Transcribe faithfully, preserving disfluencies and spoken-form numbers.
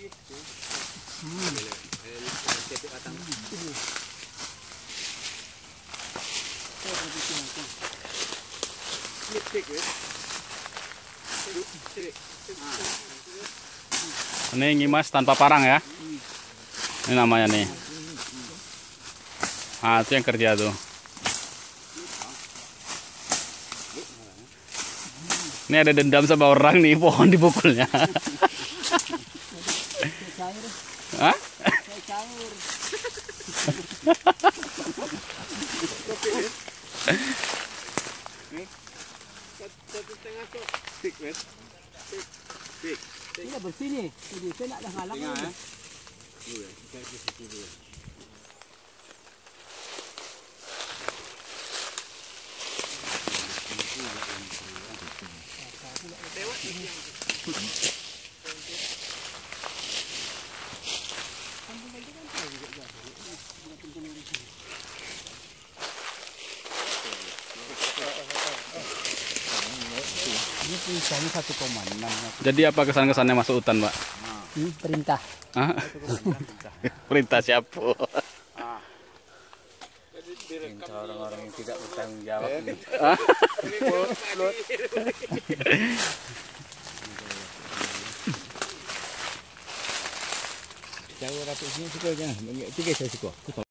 Ini ngimas tanpa parang ya. Ini namanya nih. Ah, itu yang kerja tuh. Ini ada dendam sama orang nih, pohon dipukulnya. Hah? Ini dah bersih ni. Jadi saya nak dah halang. Tengah eh. Ini tulisannya satu koma enam. Jadi apa kesan-kesannya masuk hutan, Pak? Hmm, perintah. Hah? Perintah siapa? Perintah orang-orang yang tidak bertanggung jawab ini. Jauh ratus sini suka jangan. Tiga saya suka.